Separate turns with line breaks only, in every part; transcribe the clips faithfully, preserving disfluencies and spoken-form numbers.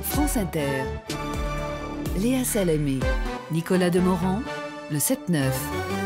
France Inter. Léa Salamé, Nicolas Demorand, le sept neuf.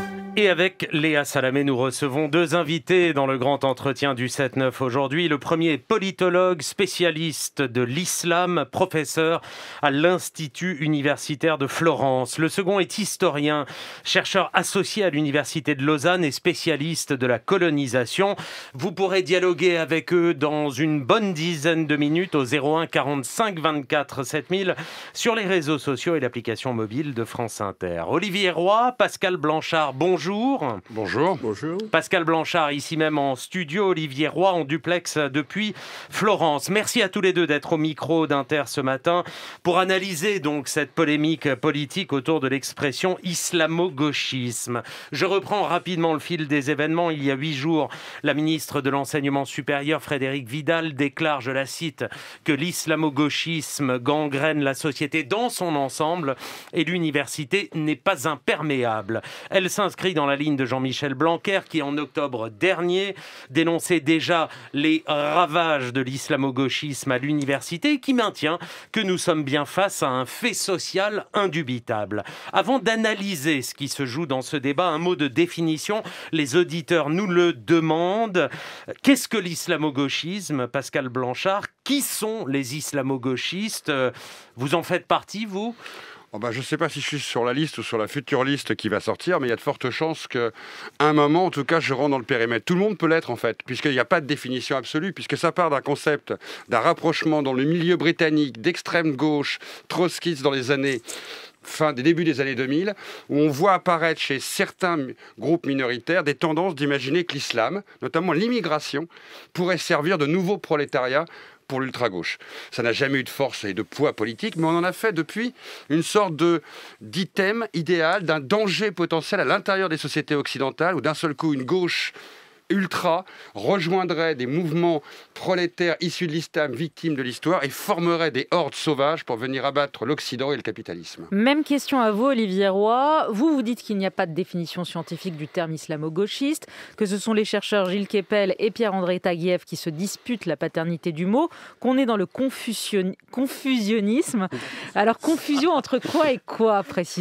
Et avec Léa Salamé, nous recevons deux invités dans le grand entretien du sept neuf aujourd'hui. Le premier est politologue, spécialiste de l'islam, professeur à l'Institut universitaire de Florence. Le second est historien, chercheur associé à l'Université de Lausanne et spécialiste de la colonisation. Vous pourrez dialoguer avec eux dans une bonne dizaine de minutes au zéro un quarante-cinq vingt-quatre sept mille sur les réseaux sociaux et l'application mobile de France Inter. Olivier Roy, Pascal Blanchard, bonjour. Bonjour.
Bonjour. Bonjour.
Pascal Blanchard, ici même en studio, Olivier Roy en duplex depuis Florence. Merci à tous les deux d'être au micro d'Inter ce matin pour analyser donc cette polémique politique autour de l'expression islamo-gauchisme. Je reprends rapidement le fil des événements. Il y a huit jours, la ministre de l'Enseignement supérieur, Frédérique Vidal, déclare, je la cite, que l'islamo-gauchisme gangrène la société dans son ensemble et l'université n'est pas imperméable. Elle s'inscrit dans la ligne de Jean-Michel Blanquer qui, en octobre dernier, dénonçait déjà les ravages de l'islamo-gauchisme à l'université et qui maintient que nous sommes bien face à un fait social indubitable. Avant d'analyser ce qui se joue dans ce débat, un mot de définition. Les auditeurs nous le demandent. Qu'est-ce que l'islamo-gauchisme, Pascal Blanchard? Qui sont les islamo-gauchistes? Vous en faites partie, vous?
Oh ben, je ne sais pas si je suis sur la liste ou sur la future liste qui va sortir, mais il y a de fortes chances qu'à un moment, en tout cas, je rentre dans le périmètre. Tout le monde peut l'être, en fait, puisqu'il n'y a pas de définition absolue, puisque ça part d'un concept, d'un rapprochement dans le milieu britannique d'extrême gauche, trotskiste dans les années... fin des débuts des années deux mille, où on voit apparaître chez certains groupes minoritaires des tendances d'imaginer que l'islam, notamment l'immigration, pourrait servir de nouveau prolétariat pour l'ultra-gauche. Ça n'a jamais eu de force et de poids politique, mais on en a fait depuis une sorte de, d'item idéal d'un danger potentiel à l'intérieur des sociétés occidentales, où d'un seul coup, une gauche ultra rejoindrait des mouvements prolétaires issus de l'islam, victimes de l'histoire, et formerait des hordes sauvages pour venir abattre l'Occident et le capitalisme.
Même question à vous, Olivier Roy. Vous, vous dites qu'il n'y a pas de définition scientifique du terme islamo-gauchiste, que ce sont les chercheurs Gilles Kepel et Pierre-André Taguieff qui se disputent la paternité du mot, qu'on est dans le confusion... confusionnisme. Alors, confusion entre quoi et quoi, précisément ?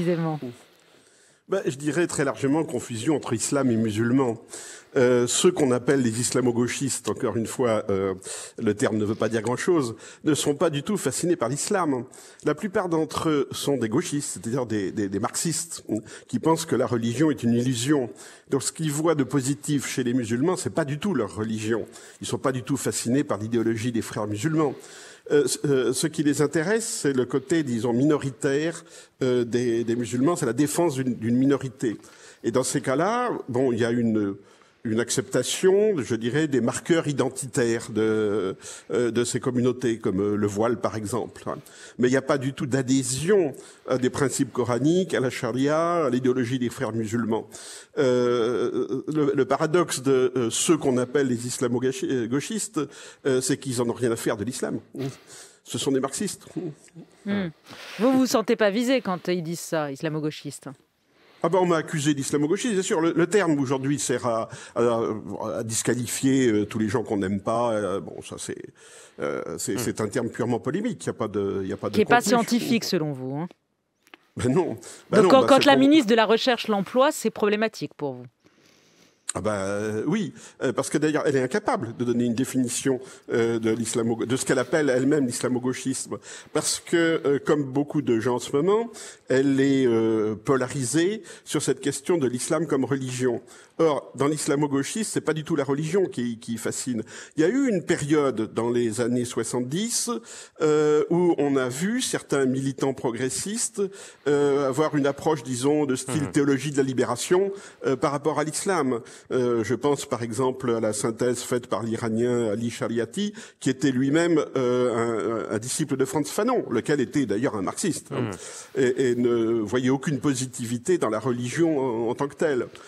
Ben, je dirais très largement confusion entre islam et musulmans. Euh, ceux qu'on appelle les islamo-gauchistes, encore une fois, euh, le terme ne veut pas dire grand-chose, ne sont pas du tout fascinés par l'islam. La plupart d'entre eux sont des gauchistes, c'est-à-dire des, des, des marxistes, qui pensent que la religion est une illusion. Donc ce qu'ils voient de positif chez les musulmans, c'est pas du tout leur religion. Ils sont pas du tout fascinés par l'idéologie des frères musulmans. Euh, euh, ce qui les intéresse, c'est le côté, disons, minoritaire euh, des, des musulmans, c'est la défense d'une, d'une minorité. Et dans ces cas-là, bon, il y a une... une acceptation, je dirais, des marqueurs identitaires de, euh, de ces communautés, comme euh, le voile, par exemple. Mais il n'y a pas du tout d'adhésion à des principes coraniques, à la charia, à l'idéologie des frères musulmans. Euh, le, le paradoxe de euh, ceux qu'on appelle les islamo-gauchistes, euh, c'est qu'ils n'en ont rien à faire de l'islam. Ce sont des marxistes.
Mmh. Vous ne vous sentez pas visé quand ils disent ça, islamo-gauchistes?
Ah ben on m'a accusé d'islamo-gauchiste, bien sûr. Le, le terme aujourd'hui sert à, à, à disqualifier euh, tous les gens qu'on n'aime pas. Euh, bon, ça c'est euh, c'est, mmh. c'est un terme purement polémique. Il y a pas de, il y a pas de.
Qui n'est pas scientifique selon vous. Hein.
Ben non. Ben
Donc
non,
quand,
ben
quand la
pour...
ministre de la Recherche l'emploie, c'est problématique pour vous.
Ah ben euh, oui, euh, parce que d'ailleurs elle est incapable de donner une définition euh, de l'islamo, de ce qu'elle appelle elle-même l'islamo-gauchisme, parce que euh, comme beaucoup de gens en ce moment, elle est euh, polarisée sur cette question de l'islam comme religion. Or, dans l'islamo-gauchisme, c'est pas du tout la religion qui, qui fascine. Il y a eu une période dans les années soixante-dix euh, où on a vu certains militants progressistes euh, avoir une approche, disons, de style mmh. théologie de la libération euh, par rapport à l'islam. Euh, je pense par exemple à la synthèse faite par l'Iranien Ali Shariati, qui était lui-même euh, un, un disciple de Frantz Fanon, lequel était d'ailleurs un marxiste, mmh. hein, et, et ne voyait aucune positivité dans la religion en, en tant que telle.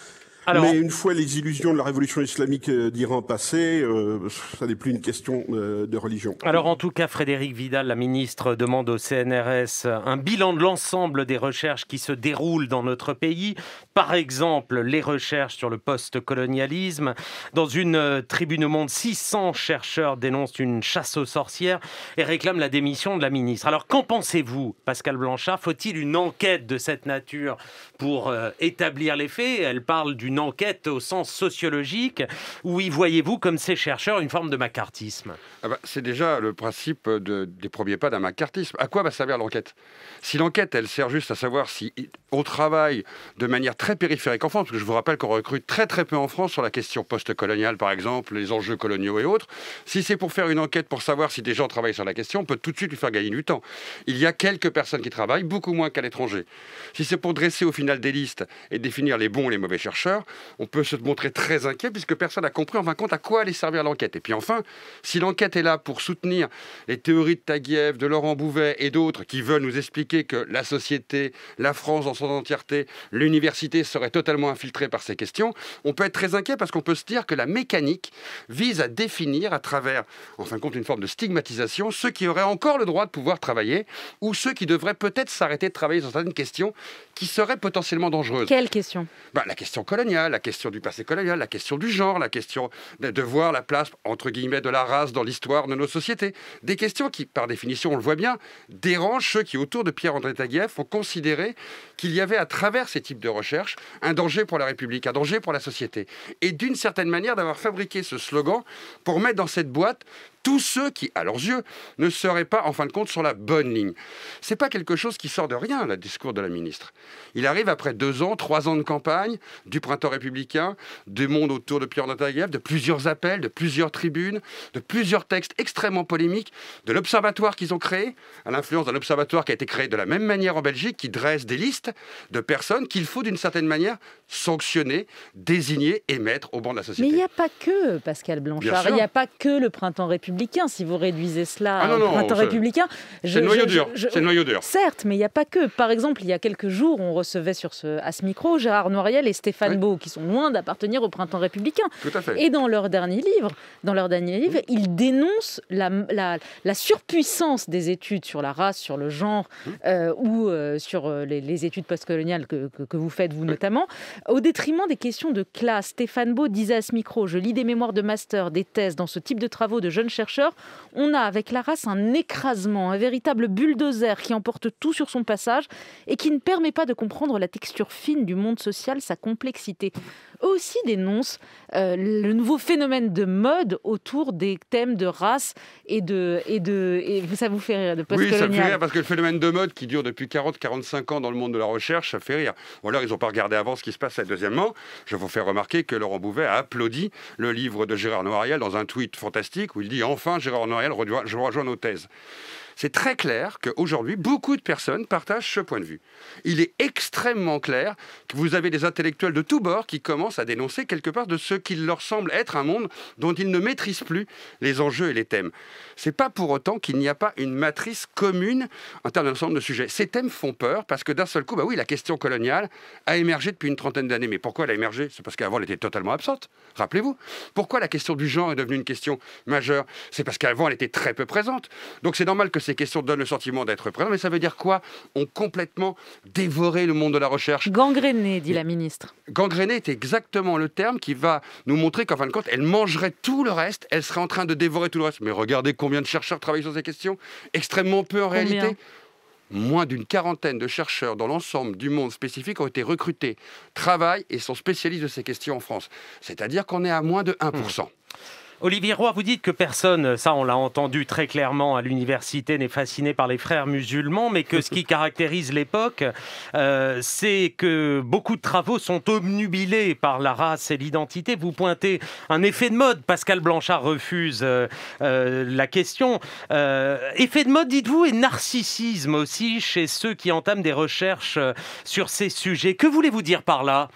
Alors,
mais une fois les illusions de la révolution islamique d'Iran passées, euh, ça n'est plus une question euh, de religion.
Alors en tout cas, Frédérique Vidal, la ministre, demande au C N R S un bilan de l'ensemble des recherches qui se déroulent dans notre pays. Par exemple, les recherches sur le post-colonialisme. Dans une tribune au Monde, six cents chercheurs dénoncent une chasse aux sorcières et réclament la démission de la ministre. Alors qu'en pensez-vous, Pascal Blanchard? Faut-il une enquête de cette nature pour euh, établir les faits? Elle parle d'une enquête au sens sociologique. Ou y voyez-vous, comme ces chercheurs, une forme de macartisme?
Ah bah, c'est déjà le principe de, des premiers pas d'un macartisme. À quoi va servir l'enquête? Si l'enquête, elle sert juste à savoir si on travaille de manière très périphérique en France, parce que je vous rappelle qu'on recrute très très peu en France sur la question post-coloniale, par exemple, les enjeux coloniaux et autres. Si c'est pour faire une enquête pour savoir si des gens travaillent sur la question, on peut tout de suite lui faire gagner du temps. Il y a quelques personnes qui travaillent, beaucoup moins qu'à l'étranger. Si c'est pour dresser au final des listes et définir les bons et les mauvais chercheurs, on peut se montrer très inquiet puisque personne n'a compris en fin de compte à quoi allait servir l'enquête. Et puis enfin, si l'enquête est là pour soutenir les théories de Taguieff, de Laurent Bouvet et d'autres qui veulent nous expliquer que la société, la France dans son entièreté, l'université serait totalement infiltrée par ces questions, on peut être très inquiet parce qu'on peut se dire que la mécanique vise à définir à travers, en fin de compte, une forme de stigmatisation ceux qui auraient encore le droit de pouvoir travailler ou ceux qui devraient peut-être s'arrêter de travailler sur certaines questions qui seraient potentiellement dangereuses.
Quelle question?
Ben, la question coloniale, la question du passé colonial, la question du genre, la question de, de voir la place, entre guillemets, de la race dans l'histoire de nos sociétés. Des questions qui, par définition, on le voit bien, dérangent ceux qui, autour de Pierre-André Taguieff, ont considéré qu'il y avait, à travers ces types de recherches, un danger pour la République, un danger pour la société. Et d'une certaine manière, d'avoir fabriqué ce slogan pour mettre dans cette boîte tous ceux qui, à leurs yeux, ne seraient pas, en fin de compte, sur la bonne ligne. C'est pas quelque chose qui sort de rien, le discours de la ministre. Il arrive après deux ans, trois ans de campagne, du printemps républicain, du monde autour de Pierre-André Taguieff, de plusieurs appels, de plusieurs tribunes, de plusieurs textes extrêmement polémiques, de l'observatoire qu'ils ont créé, à l'influence d'un observatoire qui a été créé de la même manière en Belgique, qui dresse des listes de personnes qu'il faut, d'une certaine manière, sanctionner, désigner et mettre au banc de la société.
Mais il n'y a pas que, Pascal Blanchard, il n'y a pas que le printemps républicain. Si vous réduisez cela
ah non,
au
non,
printemps
c'est,
républicain...
C'est le noyau dur. Je, c'est le noyau dur.
Certes, mais il n'y a pas que. Par exemple, il y a quelques jours, on recevait sur ce, à ce micro Gérard Noiriel et Stéphane oui. Beau, qui sont loin d'appartenir au printemps républicain.
Tout à fait.
Et dans leur dernier livre, dans leur dernier livre, oui. ils dénoncent la, la, la surpuissance des études sur la race, sur le genre, oui. euh, ou euh, sur les, les études postcoloniales que, que, que vous faites, vous oui. notamment, au détriment des questions de classe. Stéphane Beau disait à ce micro, je lis des mémoires de master, des thèses dans ce type de travaux de jeunes chercheurs, on a avec la race un écrasement, un véritable bulldozer qui emporte tout sur son passage et qui ne permet pas de comprendre la texture fine du monde social, sa complexité. Eux aussi dénoncent euh, le nouveau phénomène de mode autour des thèmes de race et de... Et de et ça vous fait rire, de postcolonial.
Oui, ça me fait rire parce que le phénomène de mode qui dure depuis quarante à quarante-cinq ans dans le monde de la recherche, ça fait rire. Ou alors ils n'ont pas regardé avant ce qui se passe. Et deuxièmement, je vous fais remarquer que Laurent Bouvet a applaudi le livre de Gérard Noiriel dans un tweet fantastique où il dit « Enfin, Gérard Noiriel, je rejoins nos thèses ». C'est très clair qu'aujourd'hui, beaucoup de personnes partagent ce point de vue. Il est extrêmement clair que vous avez des intellectuels de tous bords qui commencent à dénoncer quelque part de ce qui leur semble être un monde dont ils ne maîtrisent plus les enjeux et les thèmes. Ce n'est pas pour autant qu'il n'y a pas une matrice commune en termes d'ensemble de sujets. Ces thèmes font peur parce que d'un seul coup, bah oui, la question coloniale a émergé depuis une trentaine d'années. Mais pourquoi elle a émergé? C'est parce qu'avant, elle était totalement absente. Rappelez-vous. Pourquoi la question du genre est devenue une question majeure? C'est parce qu'avant, elle était très peu présente. Donc c'est normal que ces questions donnent le sentiment d'être présentes. Mais ça veut dire quoi? On complètement dévoré le monde de la recherche.
Gangréné, dit la ministre.
Gangréné est exactement le terme qui va nous montrer qu'en fin de compte, elle mangerait tout le reste. Elle serait en train de dévorer tout le reste. Mais regardez combien de chercheurs travaillent sur ces questions. Extrêmement peu en
combien?
réalité. Moins d'une quarantaine de chercheurs dans l'ensemble du monde spécifique ont été recrutés, travaillent et sont spécialistes de ces questions en France. C'est-à-dire qu'on est à moins de un pour cent. Mmh.
Olivier Roy, vous dites que personne, ça on l'a entendu très clairement à l'université, n'est fasciné par les frères musulmans, mais que ce qui caractérise l'époque, euh, c'est que beaucoup de travaux sont obnubilés par la race et l'identité. Vous pointez un effet de mode. Pascal Blanchard refuse euh, euh, la question. Euh, effet de mode, dites-vous, et narcissisme aussi chez ceux qui entament des recherches sur ces sujets. Que voulez-vous dire par là ?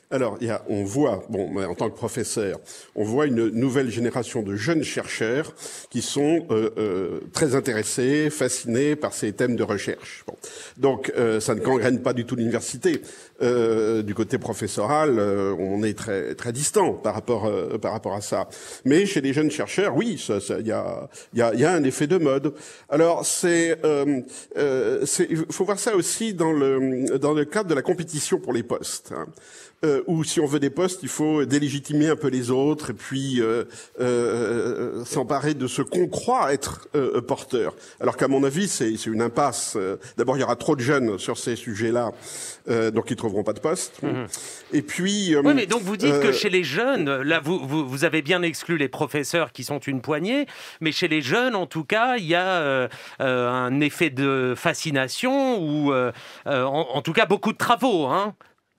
Alors, il y a, on voit, bon, en tant que professeur, on voit une nouvelle génération de jeunes chercheurs qui sont euh, euh, très intéressés, fascinés par ces thèmes de recherche. Bon. Donc, euh, ça ne gangrène pas du tout l'université. Euh, du côté professoral, euh, on est très très distant par rapport euh, par rapport à ça. Mais chez les jeunes chercheurs, oui, ça, ça, y a il y a il y a un effet de mode. Alors, c'est euh, euh, c'est, il faut voir ça aussi dans le dans le cadre de la compétition pour les postes. Hein. Euh, où si on veut des postes, il faut délégitimer un peu les autres et puis euh, euh, s'emparer de ce qu'on croit être euh, porteur. Alors qu'à mon avis, c'est, c'est une impasse. D'abord, il y aura trop de jeunes sur ces sujets-là, euh, donc ils trouveront pas de poste. Mmh. Et puis... Euh,
oui, mais donc vous dites
euh,
que chez les jeunes, là, vous, vous, vous avez bien exclu les professeurs qui sont une poignée, mais chez les jeunes, en tout cas, il y a euh, euh, un effet de fascination ou, euh, euh, en, en tout cas, beaucoup de travaux, hein.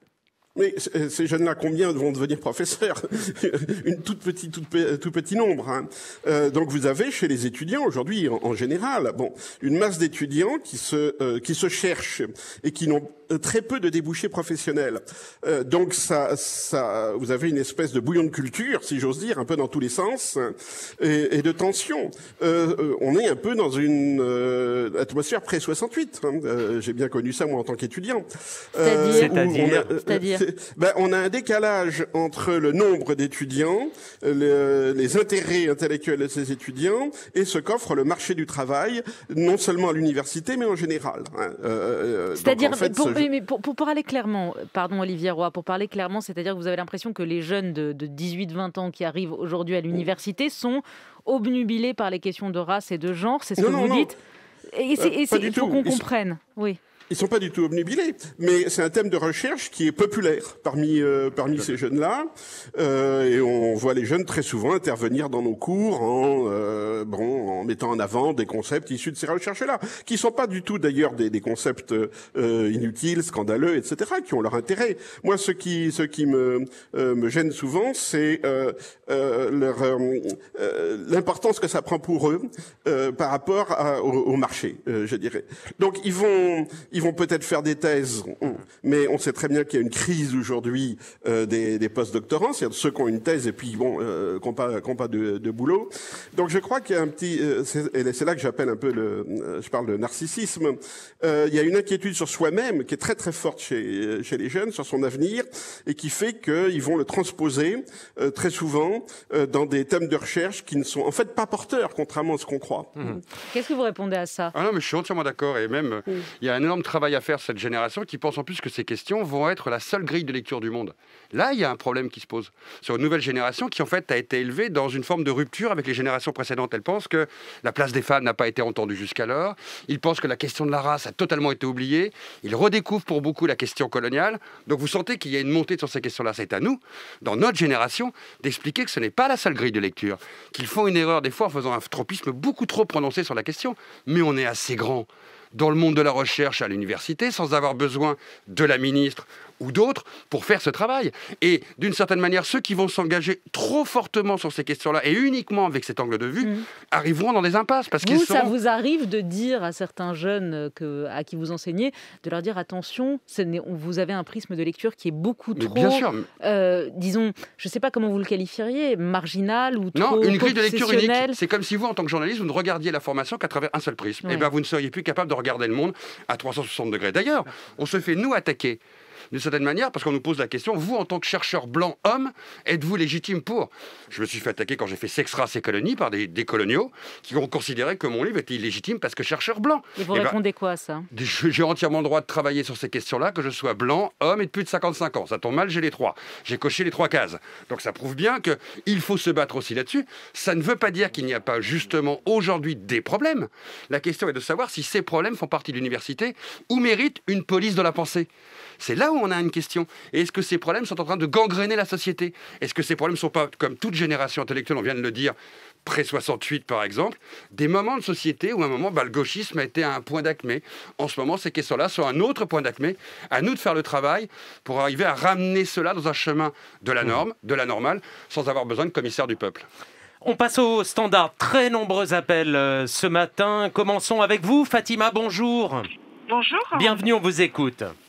Mais ces jeunes-là, combien vont devenir professeurs? Une toute petite, toute, tout petit nombre. Hein. Euh, donc vous avez chez les étudiants aujourd'hui, en, en général, bon, une masse d'étudiants qui se euh, qui se cherchent et qui n'ont très peu de débouchés professionnels. Euh, donc ça, ça, vous avez une espèce de bouillon de culture, si j'ose dire, un peu dans tous les sens, et, et de tension. Euh, on est un peu dans une euh, atmosphère pré soixante-huit. Hein. Euh, j'ai bien connu ça moi en tant qu'étudiant.
Euh, C'est-à-dire,
C'est-à-dire Ben, on a un décalage entre le nombre d'étudiants, le, les intérêts intellectuels de ces étudiants et ce qu'offre le marché du travail, non seulement à l'université, mais en général. Hein. Euh,
c'est-à-dire,
en fait,
pour,
ce...
mais pour, pour parler clairement, pardon Olivier Roy, pour parler clairement, c'est-à-dire que vous avez l'impression que les jeunes de, de dix-huit vingt ans qui arrivent aujourd'hui à l'université sont obnubilés par les questions de race et de genre, c'est ce
non,
que
non,
vous
non.
dites et, c'est, et c'est, il faut qu'on
Ils
comprenne,
sont...
oui.
Ils sont pas du tout obnubilés, mais c'est un thème de recherche qui est populaire parmi euh, parmi ces jeunes-là, euh, et on voit les jeunes très souvent intervenir dans nos cours en euh, bon en mettant en avant des concepts issus de ces recherches-là, qui sont pas du tout d'ailleurs des, des concepts euh, inutiles, scandaleux, et cetera, qui ont leur intérêt. Moi, ce qui ce qui me euh, me gêne souvent, c'est euh, euh, leur euh, l'importance que ça prend pour eux euh, par rapport à, au, au marché, euh, je dirais. Donc ils vont ils Ils vont peut-être faire des thèses, mais on sait très bien qu'il y a une crise aujourd'hui euh, des, des post-doctorants, c'est-à-dire ceux qui ont une thèse et puis bon, euh, qui n'ont pas, qui n'ont pas de, de boulot. Donc je crois qu'il y a un petit, euh, c'est, et c'est là que j'appelle un peu le, euh, je parle de narcissisme. Euh, il y a une inquiétude sur soi-même qui est très très forte chez, chez les jeunes, sur son avenir, et qui fait qu'ils vont le transposer euh, très souvent euh, dans des thèmes de recherche qui ne sont en fait pas porteurs, contrairement à ce qu'on croit.
Mmh. Qu'est-ce que vous répondez à ça?
Ah non, mais je suis entièrement d'accord, et même il mmh. y a un énorme travail à faire cette génération qui pense en plus que ces questions vont être la seule grille de lecture du monde. Là, il y a un problème qui se pose sur une nouvelle génération qui en fait a été élevée dans une forme de rupture avec les générations précédentes. Elle pense que la place des femmes n'a pas été entendue jusqu'alors. Ils pensent que la question de la race a totalement été oubliée. Ils redécouvrent pour beaucoup la question coloniale. Donc vous sentez qu'il y a une montée sur ces questions-là. C'est à nous, dans notre génération, d'expliquer que ce n'est pas la seule grille de lecture, qu'ils font une erreur des fois en faisant un tropisme beaucoup trop prononcé sur la question. Mais on est assez grand dans le monde de la recherche à l'université, sans avoir besoin de la ministre ou d'autres pour faire ce travail. Et d'une certaine manière, ceux qui vont s'engager trop fortement sur ces questions-là, et uniquement avec cet angle de vue, mmh. arriveront dans des impasses. Parce
vous,
qu'ils
ça
seront...
vous arrive de dire à certains jeunes que, à qui vous enseignez, de leur dire attention, ce n'est, vous avez un prisme de lecture qui est beaucoup
mais
trop,
bien sûr.
Euh, disons, je ne sais pas comment vous le qualifieriez, marginal ou trop
non, une grille de lecture unique. C'est comme si vous, en tant que journaliste, vous ne regardiez la formation qu'à travers un seul prisme. Oui. Et bien, vous ne seriez plus capable de regarder le monde à trois cent soixante degrés. D'ailleurs, on se fait, nous, attaquer d'une certaine manière, parce qu'on nous pose la question, vous, en tant que chercheur blanc homme, êtes-vous légitime pour? Je me suis fait attaquer quand j'ai fait Sexe, race et colonie par des, des coloniaux qui ont considéré que mon livre était illégitime parce que chercheur blanc.
Et vous et répondez ben, quoi à ça?
J'ai entièrement le droit de travailler sur ces questions-là, que je sois blanc, homme et de plus de cinquante-cinq ans. Ça tombe mal, j'ai les trois. J'ai coché les trois cases. Donc ça prouve bien qu'il faut se battre aussi là-dessus. Ça ne veut pas dire qu'il n'y a pas justement aujourd'hui des problèmes. La question est de savoir si ces problèmes font partie de l'université ou méritent une police de la pensée. C'est là où on a une question. Et est-ce que ces problèmes sont en train de gangréner la société? Est-ce que ces problèmes ne sont pas, comme toute génération intellectuelle, on vient de le dire, pré soixante-huit par exemple, des moments de société où à un moment, bah, le gauchisme a été à un point d'acmé. En ce moment, ces questions-là sont à un autre point d'acmé. À nous de faire le travail pour arriver à ramener cela dans un chemin de la norme, de la normale, sans avoir besoin de commissaire du peuple.
On passe au standard. Très nombreux appels euh, ce matin. Commençons avec vous, Fatima, bonjour.
Bonjour.
Bienvenue, on vous écoute.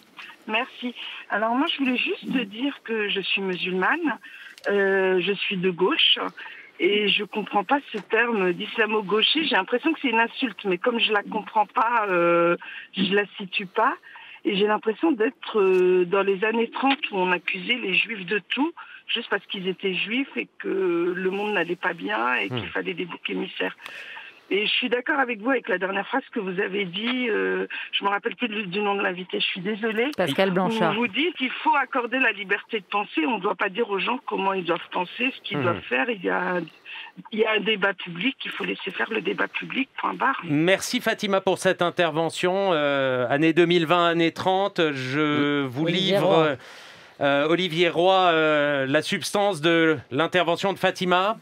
Merci. Alors moi, je voulais juste dire que je suis musulmane, euh, je suis de gauche et je comprends pas ce terme d'islamo-gaucher. J'ai l'impression que c'est une insulte, mais comme je la comprends pas, euh, je la situe pas. Et j'ai l'impression d'être euh, dans les années trente où on accusait les juifs de tout, juste parce qu'ils étaient juifs et que le monde n'allait pas bien et qu'il mmh. fallait des boucs émissaires. Et je suis d'accord avec vous avec la dernière phrase que vous avez dit. Euh, je me rappelle plus du, du nom de l'invité. Je suis désolée.
Pascal Blanchard.
Vous, vous dites qu'il faut accorder la liberté de penser. On ne doit pas dire aux gens comment ils doivent penser, ce qu'ils mmh. doivent faire. Il y a, il y a un débat public. Il faut laisser faire le débat public. Point barre.
Merci Fatima pour cette intervention. Euh, année deux mille vingt, année trente. Je vous Olivier livre, Roy. Euh, Olivier Roy, euh, la substance de l'intervention de Fatima.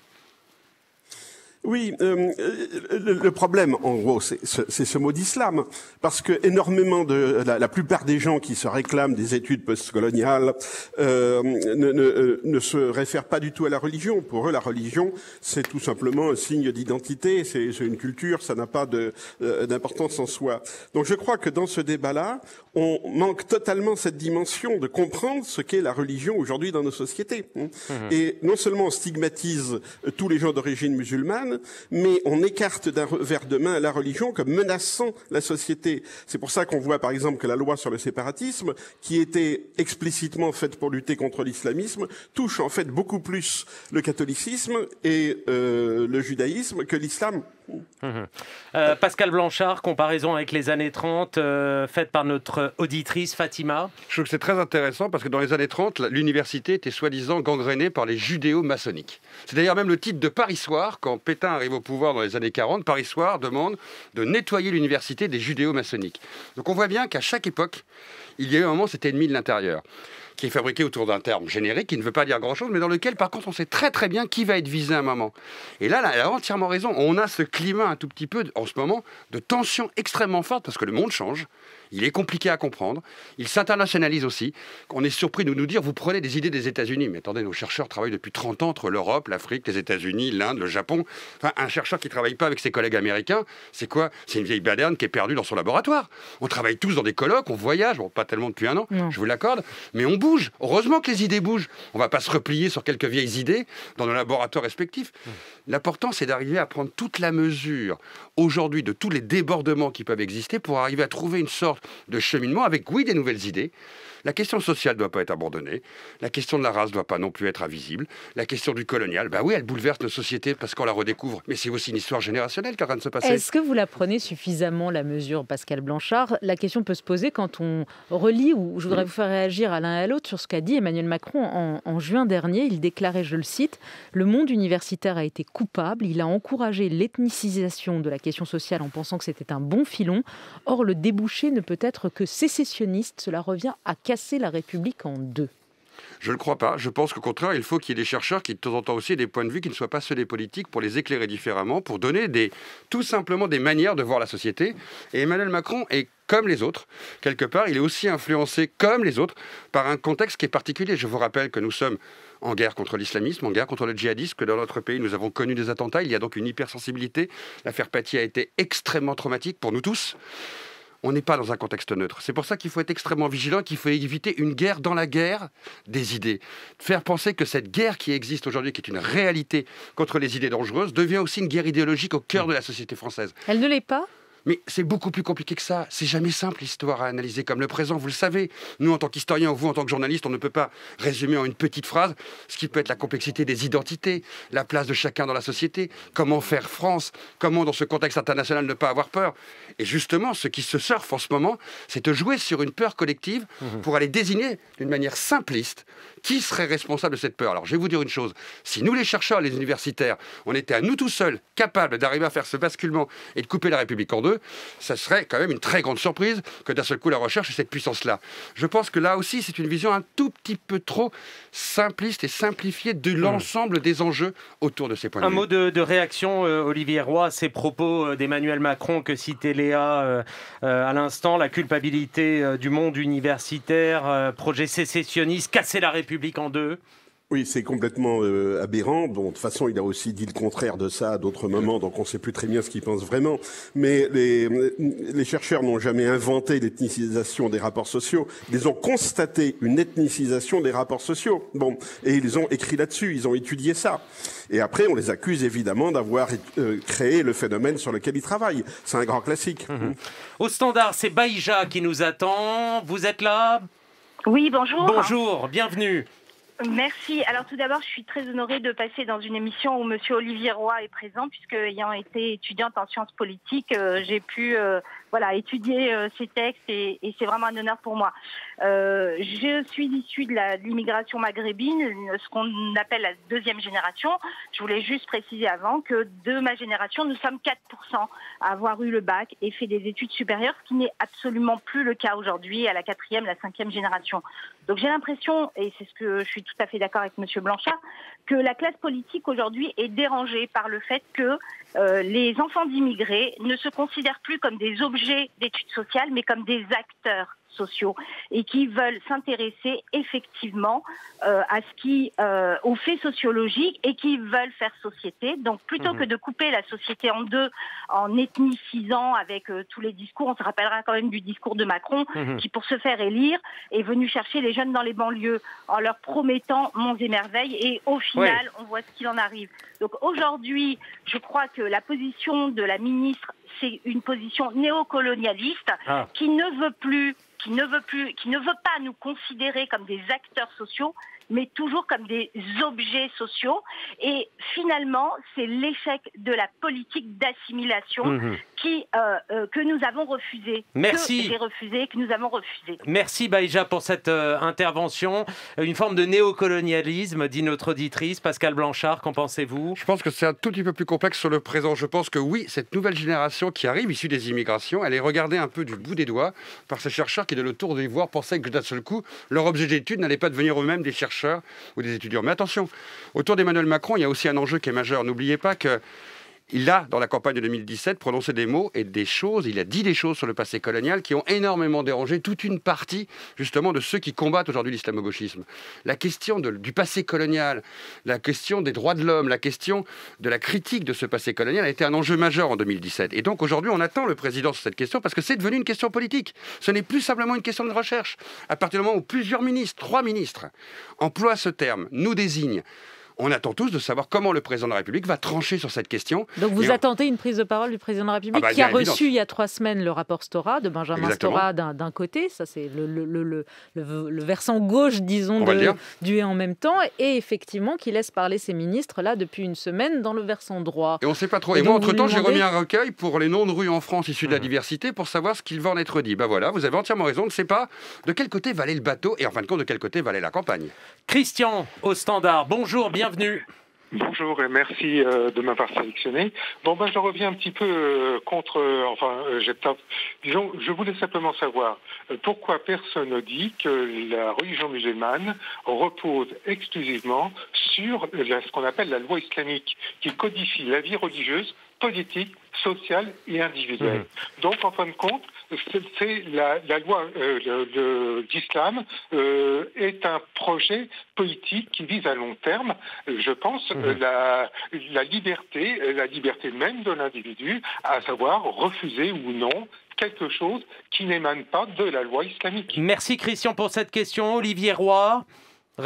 Oui, euh, le, le problème, en gros, c'est, c'est ce mot d'islam, parce que énormément de la, la plupart des gens qui se réclament des études postcoloniales euh, ne, ne, ne se réfèrent pas du tout à la religion. Pour eux, la religion, c'est tout simplement un signe d'identité, c'est, c'est une culture, ça n'a pas de, euh, d'importance en soi. Donc, je crois que dans ce débat-là, on manque totalement cette dimension de comprendre ce qu'est la religion aujourd'hui dans nos sociétés. Mmh. Et non seulement on stigmatise tous les gens d'origine musulmane, mais on écarte d'un revers de main la religion comme menaçant la société. C'est pour ça qu'on voit par exemple que la loi sur le séparatisme, qui était explicitement faite pour lutter contre l'islamisme, touche en fait beaucoup plus le catholicisme et euh, le judaïsme que l'islam.
Mmh. Euh, Pascal Blanchard, comparaison avec les années trente, euh, faite par notre auditrice Fatima.
Je trouve que c'est très intéressant parce que dans les années trente, l'université était soi-disant gangrénée par les judéo-maçonniques. C'est d'ailleurs même le titre de Paris Soir, quand Pétain arrive au pouvoir dans les années quarante, Paris Soir demande de nettoyer l'université des judéo-maçonniques. Donc on voit bien qu'à chaque époque, il y a eu un moment, cet ennemi de l'intérieur, qui est fabriqué autour d'un terme générique qui ne veut pas dire grand-chose, mais dans lequel, par contre, on sait très très bien qui va être visé à un moment. Et là, elle a entièrement raison. On a ce climat un tout petit peu, en ce moment, de tension extrêmement forte, parce que le monde change, il est compliqué à comprendre, il s'internationalise aussi. On est surpris de nous dire, vous prenez des idées des États-Unis. Mais attendez, nos chercheurs travaillent depuis trente ans entre l'Europe, l'Afrique, les États-Unis, l'Inde, le Japon. Enfin, un chercheur qui ne travaille pas avec ses collègues américains, c'est quoi? C'est une vieille baderne qui est perdue dans son laboratoire. On travaille tous dans des colloques, on voyage, bon, pas tellement depuis un an, non. Je vous l'accorde, mais on bouge. Heureusement que les idées bougent. On ne va pas se replier sur quelques vieilles idées dans nos laboratoires respectifs. Mmh. L'important, c'est d'arriver à prendre toute la mesure aujourd'hui de tous les débordements qui peuvent exister pour arriver à trouver une sorte de cheminement avec, oui, des nouvelles idées. La question sociale ne doit pas être abandonnée. La question de la race ne doit pas non plus être invisible. La question du colonial, bah oui, elle bouleverse nos sociétés parce qu'on la redécouvre. Mais c'est aussi une histoire générationnelle qui est en train de se passer.
Est-ce que vous la prenez suffisamment, la mesure, Pascal Blanchard? La question peut se poser quand on relit, ou je voudrais vous faire réagir à l'un et à l'autre sur ce qu'a dit Emmanuel Macron en, en juin dernier. Il déclarait, je le cite, « Le monde universitaire a été coupable. Il a encouragé l'ethnicisation de la question sociale en pensant que c'était un bon filon. Or, le débouché ne peut être que sécessionniste. Cela revient à casser la République en deux. »
Je ne le crois pas. Je pense qu'au contraire, il faut qu'il y ait des chercheurs qui, de temps en temps aussi, aient des points de vue qui ne soient pas ceux des politiques pour les éclairer différemment, pour donner des, tout simplement des manières de voir la société. Et Emmanuel Macron est comme les autres. Quelque part, il est aussi influencé, comme les autres, par un contexte qui est particulier. Je vous rappelle que nous sommes en guerre contre l'islamisme, en guerre contre le djihadisme, que dans notre pays, nous avons connu des attentats. Il y a donc une hypersensibilité. L'affaire Paty a été extrêmement traumatique pour nous tous. On n'est pas dans un contexte neutre. C'est pour ça qu'il faut être extrêmement vigilant, qu'il faut éviter une guerre dans la guerre des idées. Faire penser que cette guerre qui existe aujourd'hui, qui est une réalité contre les idées dangereuses, devient aussi une guerre idéologique au cœur de la société française.
Elle ne l'est pas ?
Mais c'est beaucoup plus compliqué que ça. C'est jamais simple, l'histoire, à analyser comme le présent, vous le savez. Nous, en tant qu'historiens, ou vous, en tant que journalistes, on ne peut pas résumer en une petite phrase ce qui peut être la complexité des identités, la place de chacun dans la société, comment faire France, comment, dans ce contexte international, ne pas avoir peur. Et justement, ce qui se surfe en ce moment, c'est de jouer sur une peur collective pour aller désigner d'une manière simpliste qui serait responsable de cette peur. Alors, je vais vous dire une chose. Si nous, les chercheurs, les universitaires, on était à nous tout seuls capables d'arriver à faire ce basculement et de couper la République en deux, ça serait quand même une très grande surprise que d'un seul coup la recherche ait cette puissance-là. Je pense que là aussi, c'est une vision un tout petit peu trop simpliste et simplifiée de l'ensemble des enjeux autour de ces points de
vue.
Un
mot de, de réaction, euh, Olivier Roy, à ces propos euh, d'Emmanuel Macron que citait Léa euh, euh, à l'instant, la culpabilité euh, du monde universitaire, euh, projet sécessionniste, casser la République en deux.
Oui, c'est complètement euh, aberrant. Bon, de toute façon, il a aussi dit le contraire de ça à d'autres moments, donc on ne sait plus très bien ce qu'il pense vraiment. Mais les, les chercheurs n'ont jamais inventé l'ethnicisation des rapports sociaux. Ils ont constaté une ethnicisation des rapports sociaux. Bon, et ils ont écrit là-dessus, ils ont étudié ça. Et après, on les accuse évidemment d'avoir euh, créé le phénomène sur lequel ils travaillent. C'est un grand classique.
Mmh. Au standard, c'est Baïja qui nous attend. Vous êtes là ?
Oui, bonjour.
Bonjour, bienvenue.
Merci. Alors tout d'abord, je suis très honorée de passer dans une émission où Monsieur Olivier Roy est présent, puisque ayant été étudiante en sciences politiques, euh, j'ai pu euh, voilà étudier euh, ces textes et, et c'est vraiment un honneur pour moi. Euh, je suis issue de la- de l'immigration maghrébine, ce qu'on appelle la deuxième génération. Je voulais juste préciser avant que de ma génération, nous sommes quatre pour cent à avoir eu le bac et fait des études supérieures, ce qui n'est absolument plus le cas aujourd'hui à la quatrième, la cinquième génération. Donc j'ai l'impression, et c'est ce que je suis tout à fait d'accord avec Monsieur Blanchard, que la classe politique aujourd'hui est dérangée par le fait que euh, les enfants d'immigrés ne se considèrent plus comme des objets d'études sociales, mais comme des acteurs sociaux et qui veulent s'intéresser effectivement euh, à ce qui, euh, aux faits sociologiques et qui veulent faire société. Donc plutôt mmh. que de couper la société en deux en ethnicisant avec euh, tous les discours, on se rappellera quand même du discours de Macron mmh. qui, pour se faire élire, est venu chercher les jeunes dans les banlieues en leur promettant monts et merveilles et au final, oui. on voit ce qu'il en arrive. Donc aujourd'hui, je crois que la position de la ministre, c'est une position néocolonialiste ah. qui ne veut plus qui ne veut plus, qui ne veut pas nous considérer comme des acteurs sociaux, mais toujours comme des objets sociaux. Et finalement, c'est l'échec de la politique d'assimilation mmh. qui, euh, euh, que nous avons refusé.
Merci.
Que j'ai refusé, que nous avons refusé.
Merci Baïja pour cette euh, intervention. Une forme de néocolonialisme, dit notre auditrice. Pascal Blanchard, qu'en pensez-vous ?
Je pense que c'est un tout petit peu plus complexe sur le présent. Je pense que oui, cette nouvelle génération qui arrive, issue des immigrations, elle est regardée un peu du bout des doigts par ces chercheurs qui, de le tour d'ivoire, pensaient que d'un seul coup, leur objet d'étude n'allait pas devenir eux-mêmes des chercheurs ou des étudiants. Mais attention, autour d'Emmanuel Macron, il y a aussi un enjeu qui est majeur. N'oubliez pas que il a, dans la campagne de deux mille dix-sept, prononcé des mots et des choses, il a dit des choses sur le passé colonial qui ont énormément dérangé toute une partie, justement, de ceux qui combattent aujourd'hui l'islamo-gauchisme. La question de, du passé colonial, la question des droits de l'homme, la question de la critique de ce passé colonial a été un enjeu majeur en deux mille dix-sept. Et donc, aujourd'hui, on attend le président sur cette question parce que c'est devenu une question politique. Ce n'est plus simplement une question de recherche. À partir du moment où plusieurs ministres, trois ministres, emploient ce terme, nous désignent, on attend tous de savoir comment le président de la République va trancher sur cette question.
Donc vous
Et
attendez on... une prise de parole du président de la République ah bah, qui a reçu évidence. il y a trois semaines le rapport Stora de Benjamin Exactement. Stora d'un, d'un côté, ça c'est le, le, le, le, le, le versant gauche, disons, de, du et en même temps, et effectivement qui laisse parler ses ministres là depuis une semaine dans le versant droit.
Et on ne sait pas trop. Et, et moi, entre-temps, j'ai remis un recueil pour les noms de rues en France issus de la diversité pour savoir ce qu'il va en être dit. Ben voilà, vous avez entièrement raison, on ne sait pas de quel côté va aller le bateau et en fin de compte de quel côté va aller la campagne.
Christian, au standard, bonjour, bienvenue.
Bonjour et merci euh, de m'avoir sélectionné. Bon ben je reviens un petit peu euh, contre, euh, enfin euh, j'ai pas, disons, je voulais simplement savoir euh, pourquoi personne ne dit que la religion musulmane repose exclusivement sur euh, ce qu'on appelle la loi islamique, qui codifie la vie religieuse, politique, sociale et individuelle. Mmh. Donc en fin de compte, c'est, c'est la, la loi euh, le, le, d'islam euh, est un projet politique qui vise à long terme, je pense, mmh. euh, la, la liberté, la liberté même de l'individu, à savoir refuser ou non quelque chose qui n'émane pas de la loi islamique.
Merci Christian pour cette question. Olivier Roy, réponse ?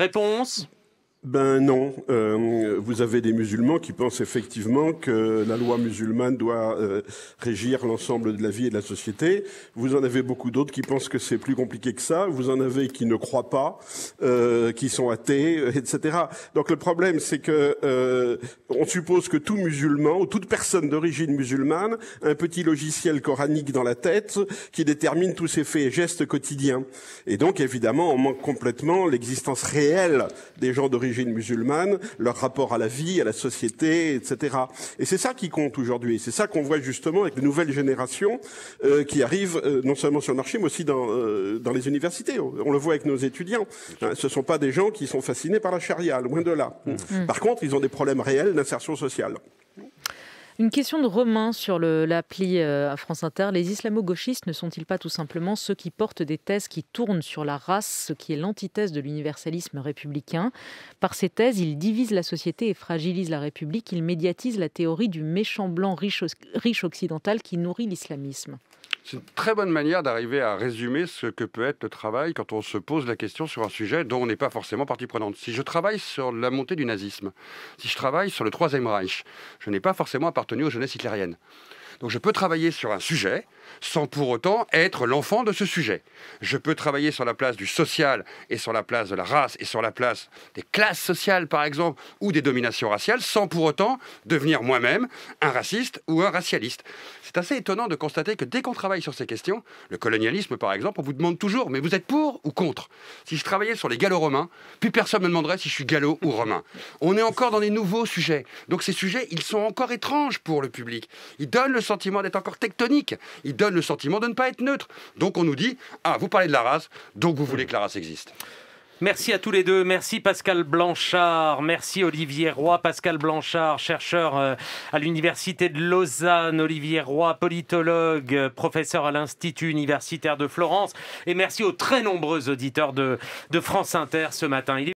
Ben non, euh, vous avez des musulmans qui pensent effectivement que la loi musulmane doit euh, régir l'ensemble de la vie et de la société. Vous en avez beaucoup d'autres qui pensent que c'est plus compliqué que ça. Vous en avez qui ne croient pas, euh, qui sont athées, et cetera. Donc le problème, c'est que euh, on suppose que tout musulman ou toute personne d'origine musulmane a un petit logiciel coranique dans la tête qui détermine tous ses faits et gestes quotidiens. Et donc évidemment, on manque complètement l'existence réelle des gens d'origine musulmane, leur rapport à la vie, à la société, et cetera. Et c'est ça qui compte aujourd'hui. C'est ça qu'on voit justement avec de nouvelles générations euh, qui arrivent euh, non seulement sur le marché, mais aussi dans, euh, dans les universités. On le voit avec nos étudiants. Hein, ce ne sont pas des gens qui sont fascinés par la charia, loin de là. Mmh. Par contre, ils ont des problèmes réels d'insertion sociale.
Une question de Romain sur le- l'appli euh, à France Inter. Les islamo-gauchistes ne sont-ils pas tout simplement ceux qui portent des thèses qui tournent sur la race, ce qui est l'antithèse de l'universalisme républicain? Par ces thèses, ils divisent la société et fragilisent la République. Ils médiatisent la théorie du méchant blanc riche, riche occidental qui nourrit l'islamisme.
C'est une très bonne manière d'arriver à résumer ce que peut être le travail quand on se pose la question sur un sujet dont on n'est pas forcément partie prenante. Si je travaille sur la montée du nazisme, si je travaille sur le Troisième Reich, je n'ai pas forcément appartenu aux jeunesses hitlériennes. Donc je peux travailler sur un sujet sans pour autant être l'enfant de ce sujet. Je peux travailler sur la place du social et sur la place de la race et sur la place des classes sociales, par exemple, ou des dominations raciales, sans pour autant devenir moi-même un raciste ou un racialiste. C'est assez étonnant de constater que dès qu'on travaille sur ces questions, le colonialisme, par exemple, on vous demande toujours, mais vous êtes pour ou contre? Si je travaillais sur les gallo-romains, plus personne ne me demanderait si je suis gallo ou romain. On est encore dans des nouveaux sujets. Donc ces sujets, ils sont encore étranges pour le public. Ils donnent le sentiment d'être encore tectoniques. Ils donnent le sentiment de ne pas être neutre. Donc on nous dit, ah, vous parlez de la race, donc vous voulez que la race existe.
Merci à tous les deux. Merci Pascal Blanchard. Merci Olivier Roy. Pascal Blanchard, chercheur euh, à l'Université de Lausanne. Olivier Roy, politologue, euh, professeur à l'Institut universitaire de Florence. Et merci aux très nombreux auditeurs de, de France Inter ce matin. Il est